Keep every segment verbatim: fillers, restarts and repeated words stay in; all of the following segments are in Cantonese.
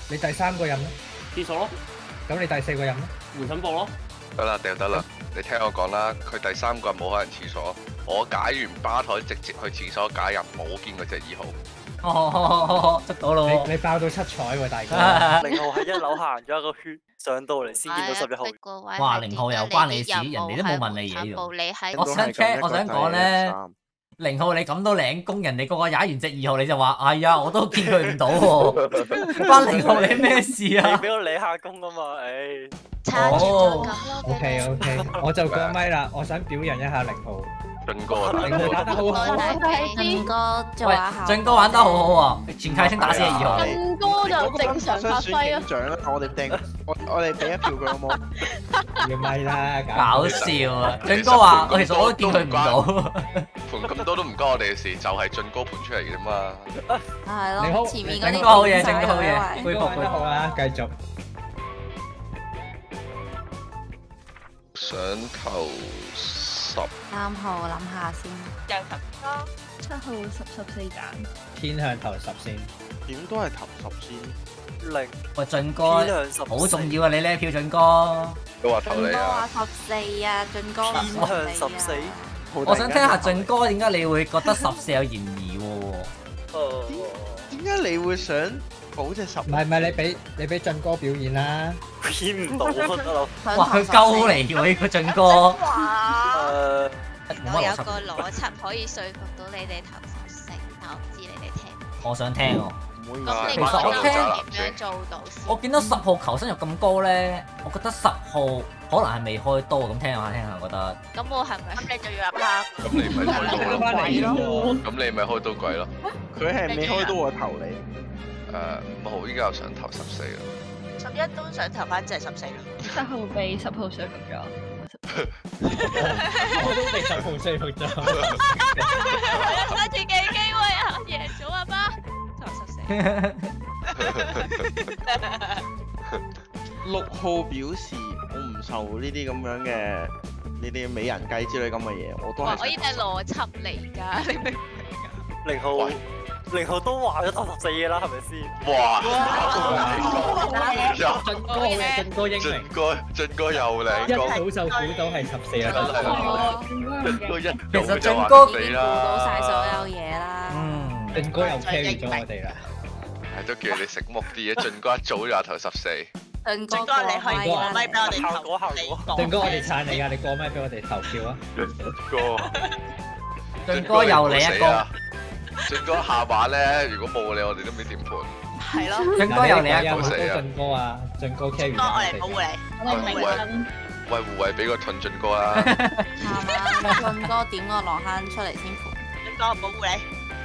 你第三個任咧？ 廁所咯， 咁你第四個任咧？ 回診部咯。 得啦，掉得啦。你聽我講啦，佢第三個冇可能廁所。我解完吧台直接去廁所解入，冇見過隻二號。 哦，捉到咯！ 你你爆到七彩喎，大哥！ 零號喺一樓行咗一個圈，上到嚟先見到十一號。 哇，零號又關你事，人哋都冇問你嘢喎。 你喺我想聽，我想講咧，零號你咁都領工，人哋個個踩完隻二號，你就話哎呀，我都見佢唔到喎。關零號你咩事啊？ 你俾我理下工啊嘛，唉。 差住咗咁咯。 O K O K，我就過咪啦，我想表揚一下零號。 俊哥， 零號打得好好。 俊哥做下校。 俊哥玩得好好喎，全契星打死二號。 俊哥就正常發揮咯。 獎啦，我哋定，我我哋俾一票佢好冇？ 要咪啦， 搞笑啊！俊哥話：我其實我都見佢唔到。 盤咁多都唔關我哋嘅事，就係俊哥盤出嚟嘅啫嘛。 係咯，前面嗰啲俊哥好嘢，俊哥好嘢，恢復恢復啦，繼續。 想投十。 三號諗下先。 又十多，七號十十四揀。 偏向投十先。 點都係投十先。 零。 喂，俊哥好重要啊！你呢一票俊哥。 都話投你啊！ 十四啊，俊哥偏向十四。 我想聽下俊哥點解你會覺得十四有嫌疑喎？ 點解你會想保隻十？ 唔係唔係，你俾你俾俊哥表演啦。 演唔到啊，得啦。 哇，佢鳩嚟喎呢個俊哥。 誒， 我有個邏輯可以說服到你哋投十四，但我唔知你哋聽。 我想聽喎。 咁你覺得點樣做到先？ 我見到十號求生欲咁高咧，我覺得十號可能係未開刀咁，聽下聽下，我覺得。 咁我係咪？咁你就要入啦。 咁你咪開刀翻嚟咯。 咁你咪開刀鬼咯。 佢係未開刀我投你。 誒，五號依家又想投十四啦。 十一都想投翻隻十四啦。 七號被十號說服咗。 我都被十號說服咗。 我有三次嘅機會啊！贏咗啊媽！投十四。 六號表示我唔受呢啲咁樣嘅呢啲美人計之類咁嘅嘢，我都係。 我呢啲係邏輯嚟㗎，你明唔明啊？ 零號。零號都話咗投十四嘅啦，係咪先？ 哇！ 俊哥嘅俊哥英明。 俊哥俊哥又嚟一早就估到係十四啦。 俊哥一其實俊哥已經估到晒所有嘢啦。 嗯， 俊哥又 carry 咗我哋啦。 係都叫你食木啲嘅，俊哥一早就話投十四。 俊哥， 你可以過咪俾我哋投。 效果效果。 俊哥，我哋撐你㗎，你過咪俾我哋投票啊！ 哥， 俊哥又嚟一個。 俊哥下把咧，如果冇你，我哋都唔知點判。 係咯。 俊哥又嚟一個。 好多俊哥啊，俊哥 carry 咗我哋保護你。 我哋明分。 喂，護衛俾個盾俊哥啦。 係嘛？俊哥點個落坑出嚟先判。 俊哥保護你。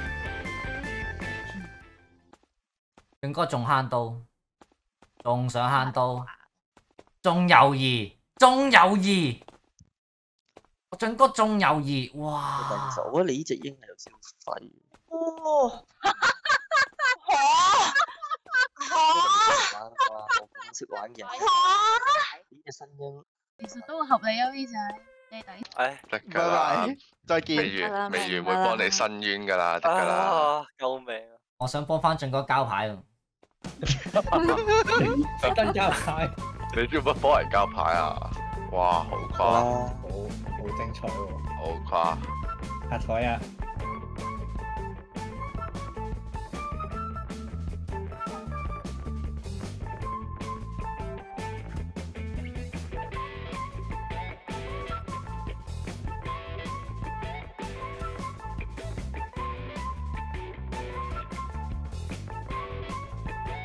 俊哥仲慳刀，仲想慳刀，仲猶豫，仲猶豫。俊哥仲猶豫，哇！ 我覺得你呢隻鷹係有少少廢。 哦！嚇嚇！ 玩啊！我唔識玩嘅。 嚇！ 呢隻新鷹。 其實都合理啊，呢隻爹底。 唉， 得㗎啦， 再見。 美元美元會幫你伸冤㗎啦，得㗎啦。 救命啊！ 我想幫翻俊哥交牌喎。 跟交牌。 你做乜幫人交牌啊？哇，好誇！ 好好精彩喎！ 好誇！ 下台啊！